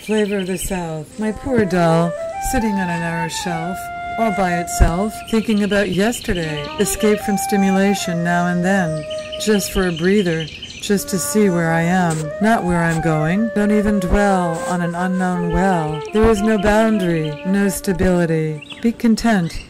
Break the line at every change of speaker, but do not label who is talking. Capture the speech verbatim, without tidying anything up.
flavor of the South. My poor doll, sitting on a narrow shelf, all by itself, thinking about yesterday, escape from stimulation now and then, just for a breather, just to see where I am, not where I'm going. Don't even dwell on an unknown well. There is no boundary, no stability. Be content